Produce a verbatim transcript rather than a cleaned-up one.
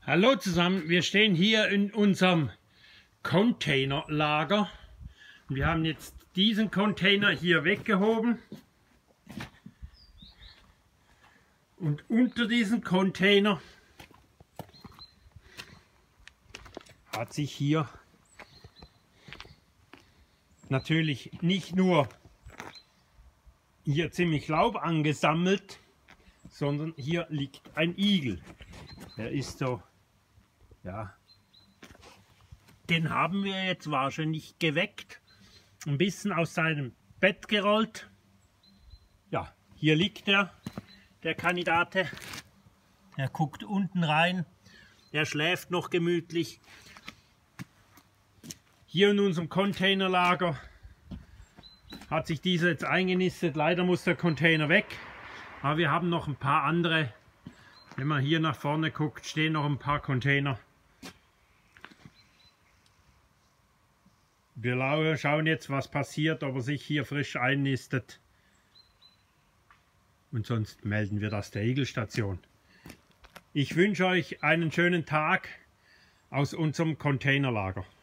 Hallo zusammen, wir stehen hier in unserem Containerlager. Wir haben jetzt diesen Container hier weggehoben und unter diesem Container hat sich hier natürlich nicht nur hier ziemlich Laub angesammelt, sondern hier liegt ein Igel. Der ist so, ja, den haben wir jetzt wahrscheinlich geweckt, ein bisschen aus seinem Bett gerollt. Ja, hier liegt er, der Kandidate. Er guckt unten rein, er schläft noch gemütlich. Hier in unserem Containerlager hat sich dieser jetzt eingenistet. Leider muss der Container weg, aber wir haben noch ein paar andere. Wenn man hier nach vorne guckt, stehen noch ein paar Container. Wir schauen jetzt, was passiert, ob er sich hier frisch einnistet. Und sonst melden wir das der Igelstation. Ich wünsche euch einen schönen Tag aus unserem Containerlager.